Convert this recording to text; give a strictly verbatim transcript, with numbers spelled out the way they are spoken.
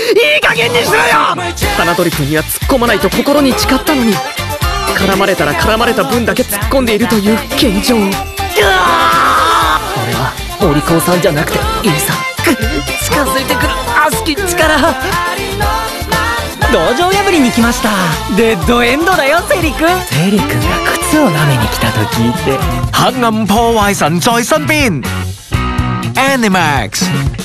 いい加減にしろよ。花鳥くんには突っ込まないと心に誓ったのに、絡まれたら絡まれた分だけ突っ込んでいるという現状。俺はお利口さんじゃなくていいさ。近づいてくる悪しき力。 道場破りに来ました。デッドエンドだよセリ君。セリ君が靴を舐めに来たと聞いて。 黑暗破壞神在身邊 Animax